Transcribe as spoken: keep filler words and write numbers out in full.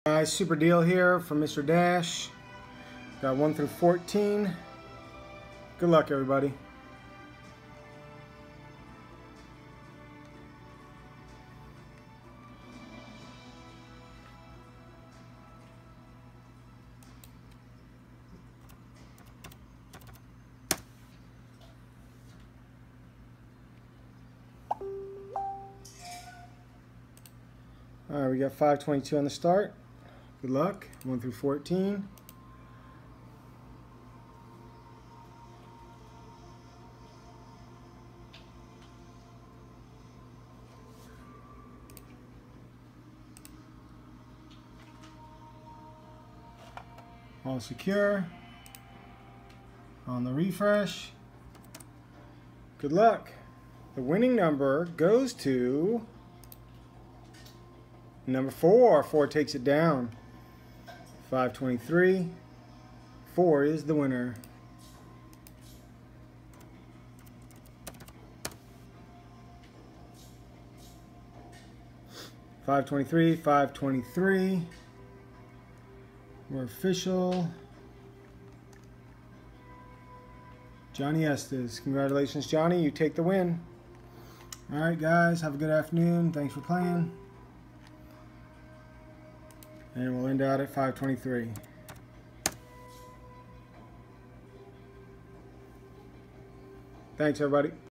Guys, super deal here from Mister Dash. Got one through fourteen. Good luck, everybody. All right, we got five twenty-two on the start. Good luck. one through fourteen. All secure. On the refresh. Good luck. The winning number goes to number four. Four takes it down. five twenty-three. Four is the winner. five twenty-three, five twenty-three. We're official. Johnny Estes. Congratulations, Johnny. You take the win. All right, guys. Have a good afternoon. Thanks for playing. And we'll end out at five twenty-three. Thanks, everybody.